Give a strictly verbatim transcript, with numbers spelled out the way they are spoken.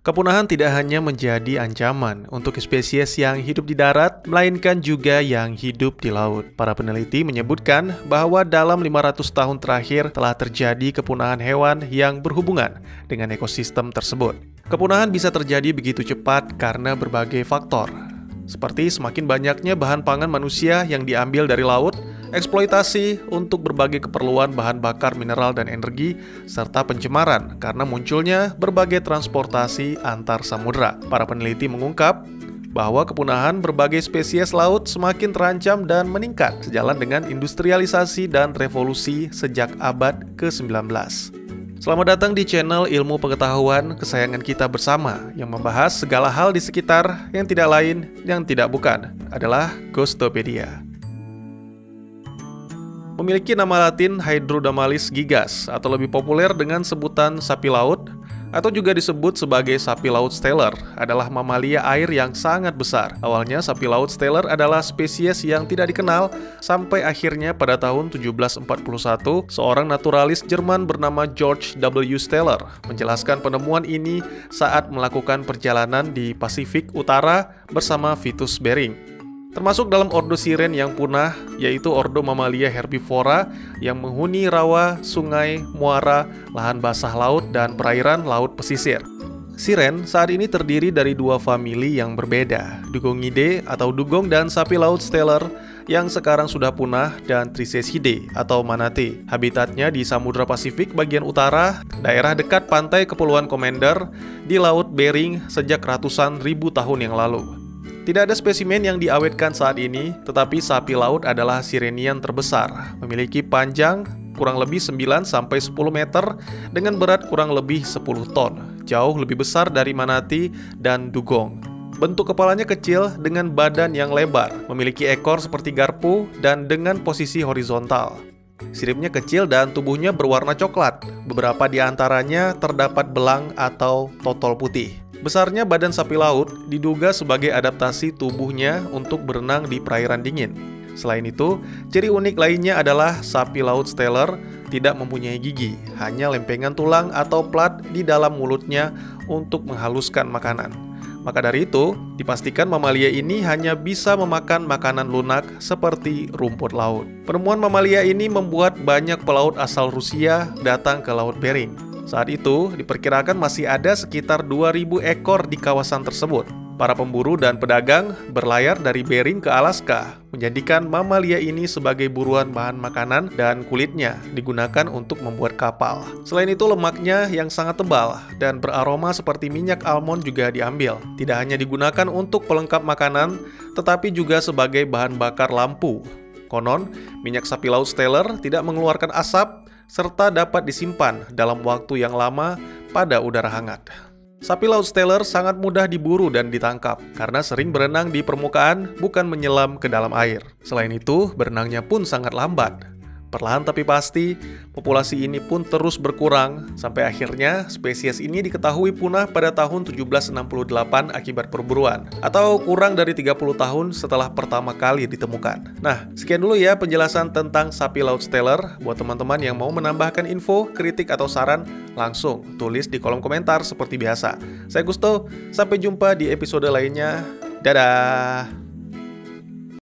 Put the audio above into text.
Kepunahan tidak hanya menjadi ancaman untuk spesies yang hidup di darat, melainkan juga yang hidup di laut. Para peneliti menyebutkan bahwa dalam lima ratus tahun terakhir telah terjadi kepunahan hewan yang berhubungan dengan ekosistem tersebut. Kepunahan bisa terjadi begitu cepat karena berbagai faktor, seperti semakin banyaknya bahan pangan manusia yang diambil dari laut, eksploitasi untuk berbagai keperluan bahan bakar mineral dan energi, serta pencemaran karena munculnya berbagai transportasi antar samudera. Para peneliti mengungkap bahwa kepunahan berbagai spesies laut semakin terancam dan meningkat sejalan dengan industrialisasi dan revolusi sejak abad ke sembilan belas. Selamat datang di channel Ilmu Pengetahuan kesayangan kita bersama yang membahas segala hal di sekitar yang tidak lain, yang tidak bukan adalah Ghostopedia. Memiliki nama latin Hydrodamalis gigas atau lebih populer dengan sebutan sapi laut atau juga disebut sebagai sapi laut Steller, adalah mamalia air yang sangat besar. Awalnya sapi laut Steller adalah spesies yang tidak dikenal sampai akhirnya pada tahun tujuh belas empat puluh satu seorang naturalis Jerman bernama George W. Steller menjelaskan penemuan ini saat melakukan perjalanan di Pasifik Utara bersama Vitus Bering. Termasuk dalam ordo siren yang punah, yaitu ordo mamalia herbivora yang menghuni rawa, sungai, muara, lahan basah laut, dan perairan laut pesisir. Siren saat ini terdiri dari dua famili yang berbeda, Dugongidae atau dugong dan sapi laut Steller yang sekarang sudah punah, dan Tricesidae atau manatee. Habitatnya di Samudra Pasifik bagian utara, daerah dekat pantai Kepulauan Commander di Laut Bering sejak ratusan ribu tahun yang lalu. Tidak ada spesimen yang diawetkan saat ini, tetapi sapi laut adalah sirenian terbesar, memiliki panjang kurang lebih sembilan sampai sepuluh meter dengan berat kurang lebih sepuluh ton, jauh lebih besar dari manatee dan dugong. Bentuk kepalanya kecil dengan badan yang lebar, memiliki ekor seperti garpu dan dengan posisi horizontal. Siripnya kecil dan tubuhnya berwarna coklat, beberapa di antaranya terdapat belang atau totol putih. Besarnya badan sapi laut diduga sebagai adaptasi tubuhnya untuk berenang di perairan dingin. Selain itu, ciri unik lainnya adalah sapi laut Steller tidak mempunyai gigi, hanya lempengan tulang atau plat di dalam mulutnya untuk menghaluskan makanan. Maka dari itu, dipastikan mamalia ini hanya bisa memakan makanan lunak seperti rumput laut. Penemuan mamalia ini membuat banyak pelaut asal Rusia datang ke Laut Bering. Saat itu, diperkirakan masih ada sekitar dua ribu ekor di kawasan tersebut. Para pemburu dan pedagang berlayar dari Bering ke Alaska, menjadikan mamalia ini sebagai buruan bahan makanan dan kulitnya digunakan untuk membuat kapal. Selain itu, lemaknya yang sangat tebal dan beraroma seperti minyak almond juga diambil. Tidak hanya digunakan untuk pelengkap makanan, tetapi juga sebagai bahan bakar lampu. Konon, minyak sapi laut Steller tidak mengeluarkan asap, serta dapat disimpan dalam waktu yang lama pada udara hangat. Sapi laut Steller sangat mudah diburu dan ditangkap karena sering berenang di permukaan, bukan menyelam ke dalam air. Selain itu, berenangnya pun sangat lambat. Perlahan tapi pasti, populasi ini pun terus berkurang, sampai akhirnya spesies ini diketahui punah pada tahun tujuh belas enam puluh delapan akibat perburuan, atau kurang dari tiga puluh tahun setelah pertama kali ditemukan. Nah, sekian dulu ya penjelasan tentang sapi laut Steller. Buat teman-teman yang mau menambahkan info, kritik, atau saran, langsung tulis di kolom komentar seperti biasa. Saya Gusto, sampai jumpa di episode lainnya. Dadah!